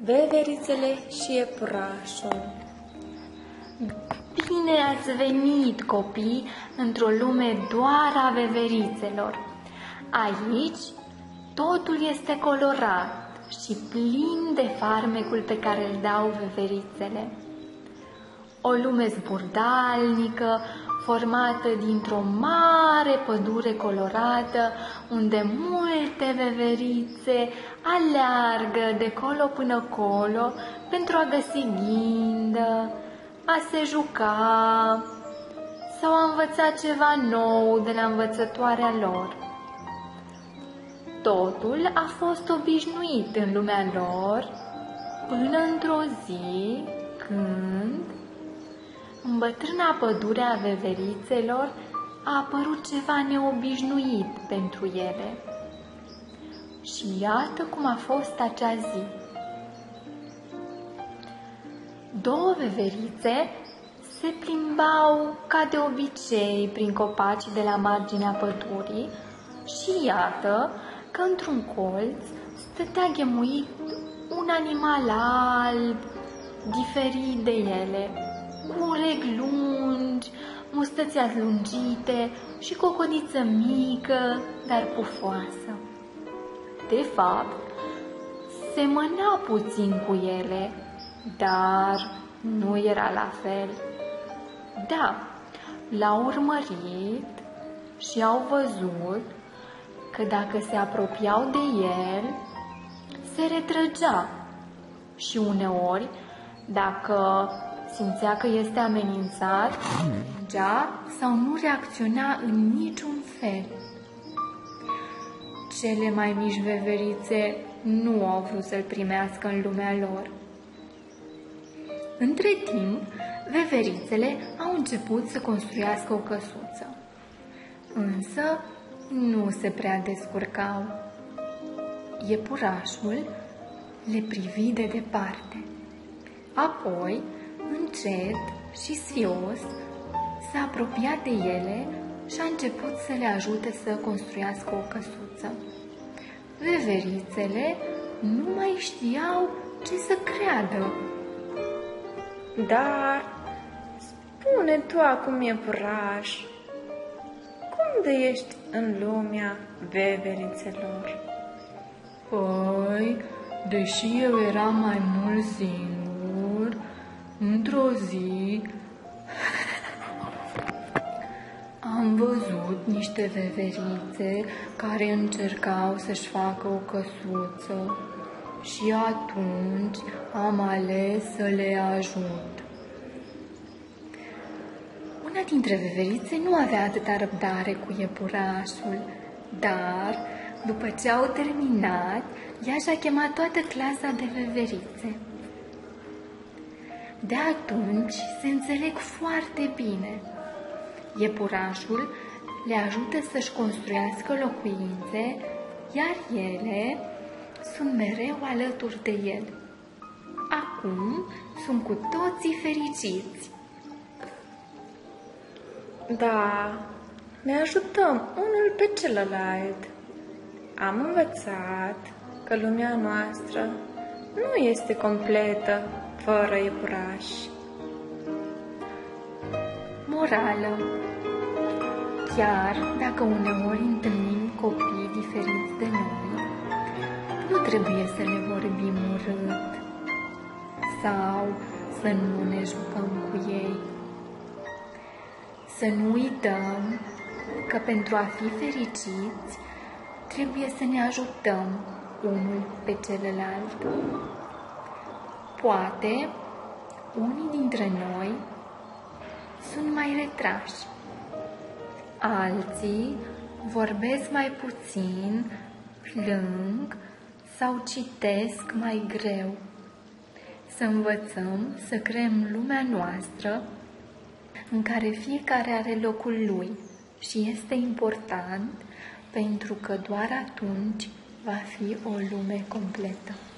Veverițele și iepurașul. Bine ați venit, copii, într-o lume doar a veverițelor. Aici totul este colorat și plin de farmecul pe care îl dau veverițele. O lume zburdalnică, formată dintr-o mare pădure colorată, unde multe veverițe aleargă de colo până colo pentru a găsi ghindă, a se juca sau a învăța ceva nou de la învățătoarea lor. Totul a fost obișnuit în lumea lor până într-o zi când în bătrâna pădure a veverițelor a apărut ceva neobișnuit pentru ele. Și iată cum a fost acea zi. Două veverițe se plimbau ca de obicei prin copacii de la marginea pădurii și iată că într-un colț stătea ghemuit un animal alb, diferit de ele, cu urechi lungi, mustăți alungite și cu o codiță mică, dar pufoasă. De fapt, semăna puțin cu ele, dar nu era la fel. Da, l-au urmărit și au văzut că dacă se apropiau de el, se retrăgea și uneori, dacă simțea că este amenințat, fugea sau nu reacționa în niciun fel. Cele mai mici veverițe nu au vrut să-l primească în lumea lor. Între timp, veverițele au început să construiască o căsuță, însă nu se prea descurcau. Iepurașul le privi de departe. Apoi, încet și sfios, s-a apropiat de ele și a început să le ajute să construiască o căsuță. Veverițele nu mai știau ce să creadă. Dar spune tu acum, iepuraș, cum de ești în lumea veverițelor? Păi, deși eu eram mai mult singur, într-o zi am văzut niște veverițe care încercau să-și facă o căsuță și atunci am ales să le ajut. Una dintre veverițe nu avea atâta răbdare cu iepurașul, dar după ce au terminat, ea și-a chemat toată clasa de veverițe. De atunci se înțeleg foarte bine. Iepurașul le ajută să-și construiască locuințe, iar ele sunt mereu alături de el. Acum sunt cu toții fericiți. Da, ne ajutăm unul pe celălalt. Am învățat că lumea noastră nu este completă fără iepuraș. Morală: chiar dacă uneori întâlnim copii diferiți de noi, nu trebuie să le vorbim urât sau să nu ne jucăm cu ei. Să nu uităm că pentru a fi fericiți trebuie să ne ajutăm unul pe celălalt. Poate unii dintre noi sunt mai retrași, alții vorbesc mai puțin, plâng sau citesc mai greu. Să învățăm să creăm lumea noastră în care fiecare are locul lui și este important pentru că doar atunci va fi o lume completă.